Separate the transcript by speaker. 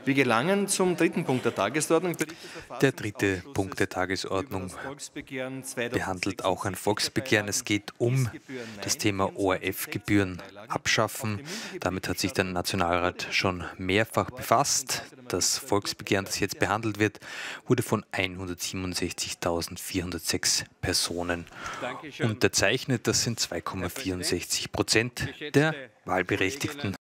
Speaker 1: Wir gelangen zum dritten Punkt der Tagesordnung.
Speaker 2: Der dritte Punkt der Tagesordnung behandelt auch ein Volksbegehren. Es geht um das Thema ORF-Gebühren abschaffen. Damit hat sich der Nationalrat schon mehrfach befasst. Das Volksbegehren, das jetzt behandelt wird, wurde von 167.406 Personen unterzeichnet. Das sind 2,64% der Wahlberechtigten.